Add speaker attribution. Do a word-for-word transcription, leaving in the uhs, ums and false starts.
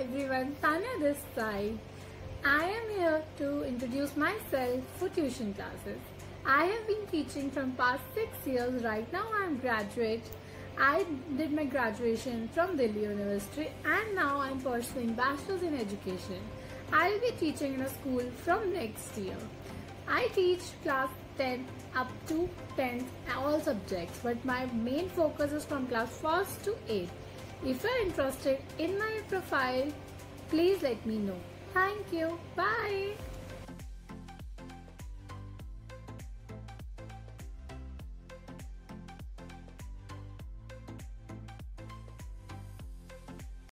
Speaker 1: everyone, Tanya this side. I am here to introduce myself for tuition classes. I have been teaching from past six years. Right now I am graduate. I did my graduation from Delhi University and now I am pursuing Bachelor's in Education. I will be teaching in a school from next year. I teach class ten up to tenth all subjects, but my main focus is from class first to eighth. If you are interested in my profile, please let me know. Thank you. Bye.